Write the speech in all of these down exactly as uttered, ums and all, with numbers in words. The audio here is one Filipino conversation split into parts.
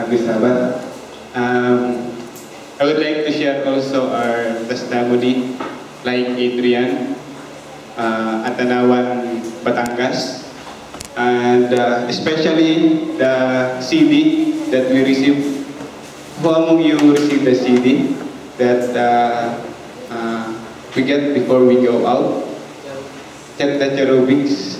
Sabat. Um, I would like to share also our testimony, like Adrian, uh, Atanawan, Batangas, and uh, especially the C D that we received. Who among you received the C D that uh, uh, we get before we go out? Check the cherubics.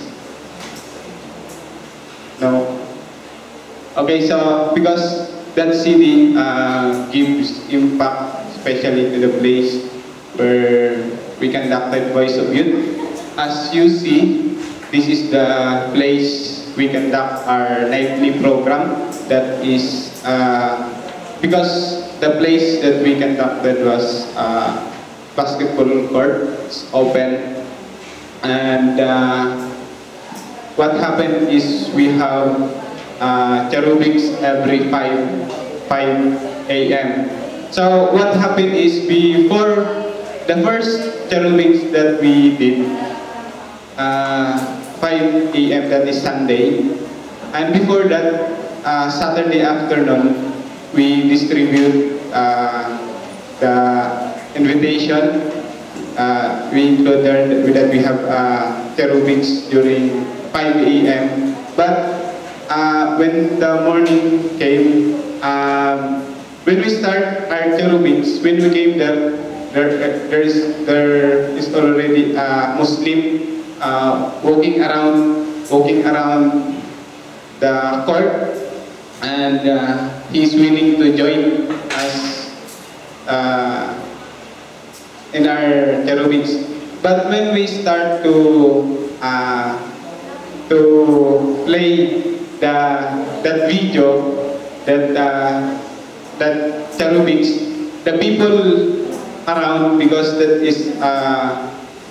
No. Okay, so because that C D uh, gives impact, especially to the place where we conducted Voice of Youth. As you see, this is the place we conduct our nightly program. That is uh, because the place that we conducted was uh, basketball court, it's open, and uh, what happened is we have uh, cherubics every five A M So what happened is before the first cherubics that we did, uh, five A M that is Sunday, and before that, uh, Saturday afternoon, we distribute uh, the invitation. Uh, we included that we have uh, cherubics during five A M But uh, when the morning came, um, when we start our cherubics, when we came there, there, there is there is already a Muslim uh, walking around, walking around the court, and uh, he's willing to join us uh, in our cherubics. But when we start to uh, to play the that video, that uh, that cherubics, the people around, because that is uh,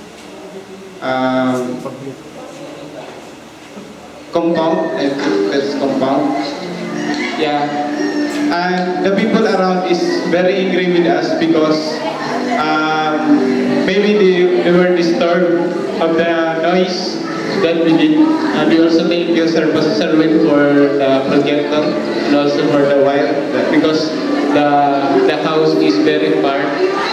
uh, compound, I think that's compound. Yeah, and the people around is very angry with us because um, maybe they, they were disturbed of the noise that we did. And we also thank you, Sir Pastor Serwin, for the projector and also for the wire, because the the house is very far.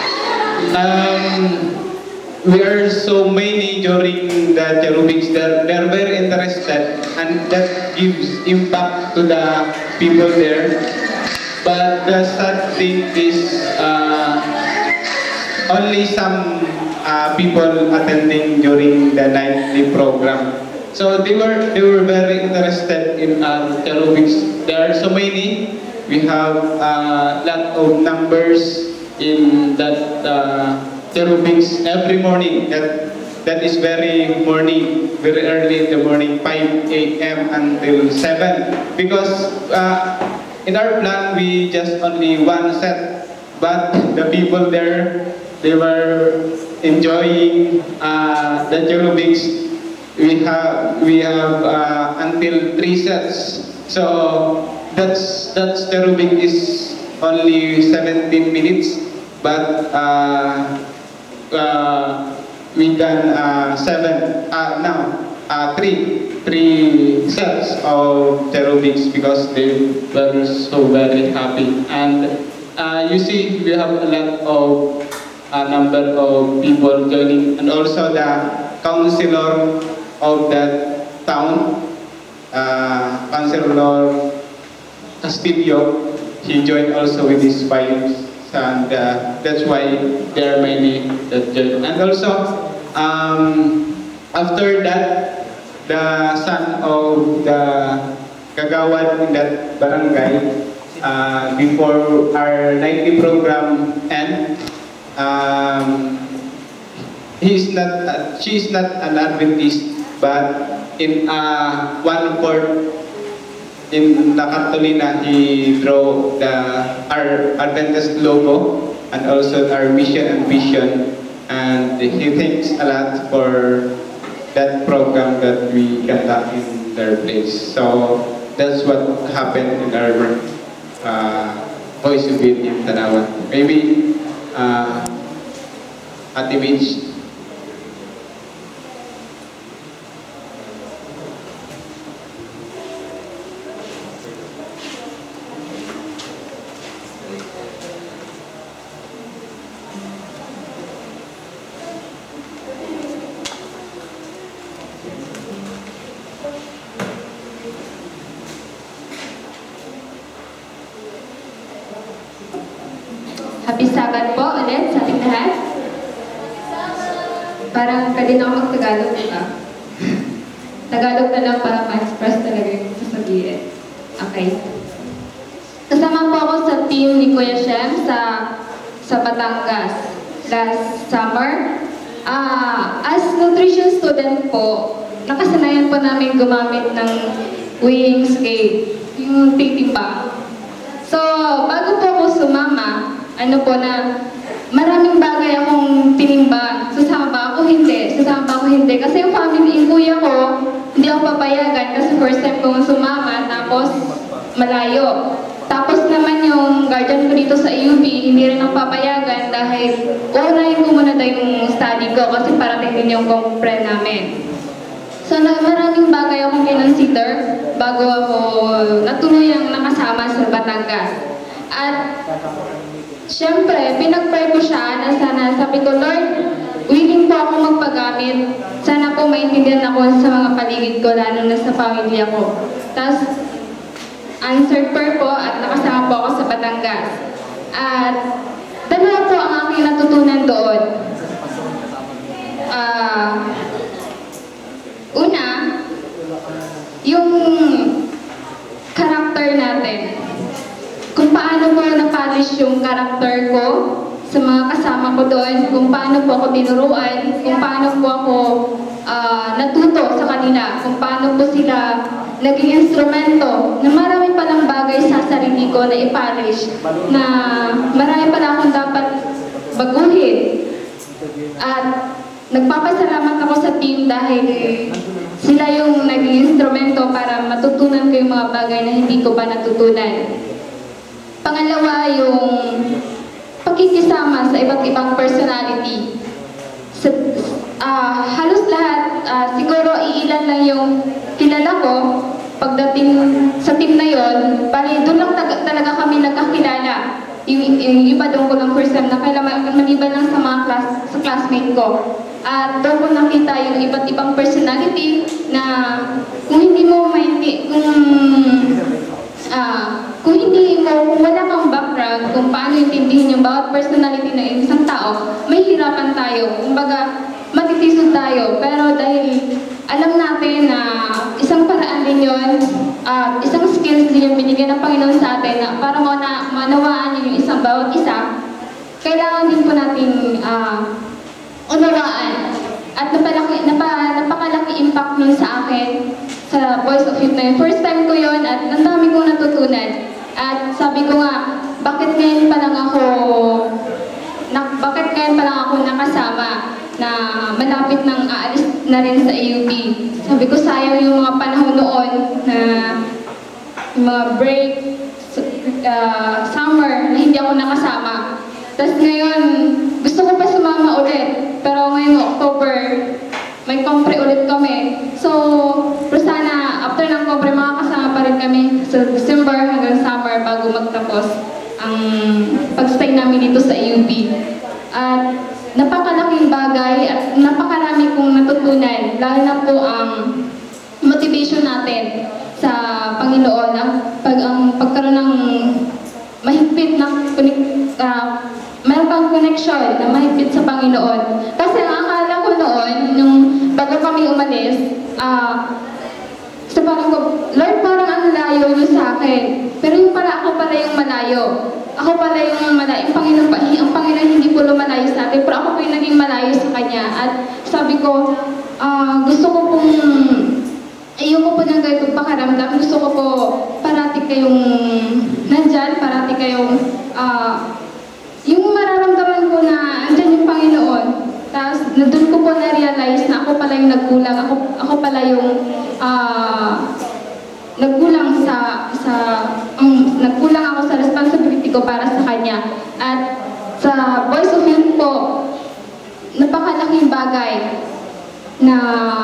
Um, we are so many during the cherubics that they're very interested, and that gives impact to the people there. But the sad thing is uh, only some uh, people attending during the nightly program. So they were they were very interested in our cherubics. There are so many. We have a lot of numbers in that uh, cherubics every morning. That that is very morning, very early in the morning, five A M until seven. Because uh, in our plan we just only one set, but the people there, they were enjoying uh, the cherubics. We have we have uh, until three sets. So that's that's cherubic is only seventeen minutes, but uh, uh, we done uh, seven uh, now uh, three three sets of cherubics because they were so very happy. And uh, you see, we have a lot of a number of people joining, and also the councilor of that town, uh, Councilor Castillo, he joined also with his wives, and uh, that's why there are many that joined. And also, um, after that, the son of the kagawad in that barangay, uh, before our nightly program end, um, he's not, uh, she's not an Adventist, but in uh, one court in La Cartolina, he drew the our Adventist logo and also our mission and vision, and he thanks a lot for that program that we conduct in their place. So that's what happened in our uh, Voice of Youth in Tanawan. Maybe uh, Ate Mitch. Mapisagan po ulit sa ating lahat. Parang pwede na ako mag-Tagalog, diba? Tagalog na lang para ma-express talaga yung sasabihin. Okay. Kasama po ako sa team ni Kuya Shem sa, sa Batangas last summer. Uh, as nutrition student po, nakasanayan po namin gumamit ng weighing scale, yung titimba. So, bago po ako sumama, ano po na, maraming bagay akong tinimba. Sasama ba ako? Hindi. Sasama ba ako? Hindi. Kasi yung family, yung kuya ko, hindi ako papayagan kasi first time kong sumama, tapos malayo. Tapos naman yung guardian ko dito sa A U B, hindi rin ako papayagan dahil unahin ko muna daw yung study ko kasi parating din yung compre namin. So, na, maraming bagay akong kinonsider bago ako natuluyang nakasama sa Batangas. At, syempre, pinag-pray ko siya na sana, sabi ko, Lord, willing po ako magpagamit. Sana po maintindihan ako sa mga paligid ko, lalo na sa pamilya ko. Tapos, answered prayer po at nakasama po ako sa Batangas. At, dalawa po ang aking natutunan doon. Ah... Uh, Una, yung karakter natin. Kung paano po na-polish yung karakter ko sa mga kasama ko doon, kung paano po ako tinuruan, kung paano po ako uh, natuto sa kanila, kung paano po sila naging instrumento, na marami palang bagay sa sarili ko na i-polish, na marami pala akong dapat baguhin. At nagpapasalamat ako sa team dahil sila yung naging instrumento para matutunan ko yung mga bagay na hindi ko pa natutunan. Pangalawa, yung pakikisama sa iba't ibang personality. Sa, uh, halos lahat, uh, siguro iilan lang yung kilala ko pagdating sa team na yon, bali doon lang talaga kami nagkakilala. Yung, yung iba doon ko lang first time na kailangan maliban lang sa mga class, sa classmate ko. At doon ko nakita yung iba't ibang personality na kung hindi mo mainti, kung, uh, kung hindi mo, kung wala kang background, kung paano intindihin yung bawat personality ng isang tao, may hirapan tayo. Kumbaga, matitisod tayo. Pero dahil alam natin na isang paraan din yun, at uh, isang skills din yung binigyan ng Panginoon sa atin na para mauna, manawaan yung isang bawat isa, kailangan din po natin uh, unawaan. At napalaki, napa, napakalaki impact nun sa akin sa Voice of Youth na yun. First time ko yun at ang dami kong natutunan. At sabi ko nga, bakit ngayon pa lang ako, na, bakit ngayon pa lang ako nakasama na malapit nang aalis na rin sa A U B. Sabi ko, sayang yung mga panahon noon na mga break, uh, summer, na hindi ako nakasama. Tapos ngayon, gusto ko pa sumama ulit. Pero ngayong October, may compre ulit kami. So, pero sana, after ng compre, makakasama pa rin kami sa December hanggang summer bago magtapos ang pag-stay namin dito sa A U B. At napakalaking bagay at napakarami kong natutunan, lalo na po ang motivation natin sa Panginoon, ang, pag, ang pagkaroon ng mahigpit na uh, meron pang connection na mahigpit sa Panginoon. Kasi ang akala ko noon, nung bago kami umalis, uh, sa parang ko, Lord, parang ang layo niyo sa akin. Pero yung pala, ako pala yung malayo. Ako pala yung malayo. Ang Panginoon, ang Panginoon hindi po lumalayo sa atin, pero ako po yung naging malayo sa Kanya. At sabi ko, uh, gusto ko pong, ayoko po ng ganitong pakaramdam. Gusto ko po parati kayong nandyan, parati kayong, uh, yung mararamdaman ko na andyan yung Panginoon. Tapos, doon ko po na-realize na ako pala yung nagkulang. Ako, ako pala yung uh, nagkulang sa, sa um, nagkulang ako sa responsibility ko para sa Kanya. At sa Voice of Youth po, napakalaking bagay na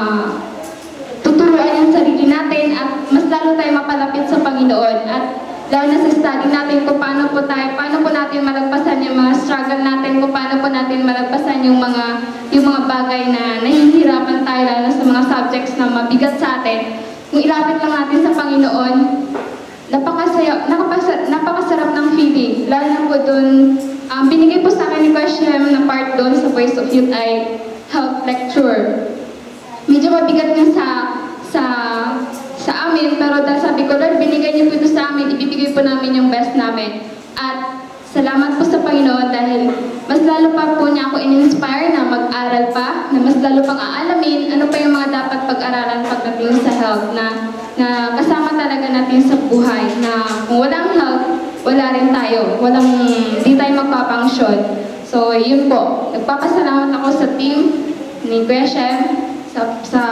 tuturuan yung sarili natin at mas lalo tayo mapalapit sa Panginoon. At lalo na sa study natin kung paano po tayo, paano po natin malagpasan yung mga struggle natin, kung paano po natin malagpasan yung mga, yung mga bagay na nahihirapan tayo, lalo sa mga subjects na mabigat sa atin. Kung ilapit lang natin sa Panginoon, napakasaya, napakasarap, napakasarap ng feeling. Lalo na po dun, Ang binigay po sa akin ni Kuya Shem na part doon sa Voice of Youth ay health lecture. Medyo mabigat nga sa sa sa amin, pero dahil sabi ko, Lord, binigay niyo po ito sa amin, ibibigay po namin yung best namin. At salamat po sa Panginoon dahil mas lalo pa po niya ako in-inspire na mag-aral pa, na mas lalo pang aalamin ano pa yung mga dapat pag-aralan pagdating sa health na, na kasama talaga natin sa buhay, na kung walang health, wala rin tayo, walang, di tayo magpapangsyon. So, yun po. Nagpapasalamat ako sa team ni Kuya Shem sa, sa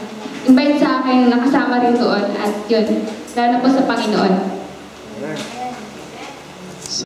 pag-invite sa akin, nakasama rin doon, at yun, lalo po sa Panginoon.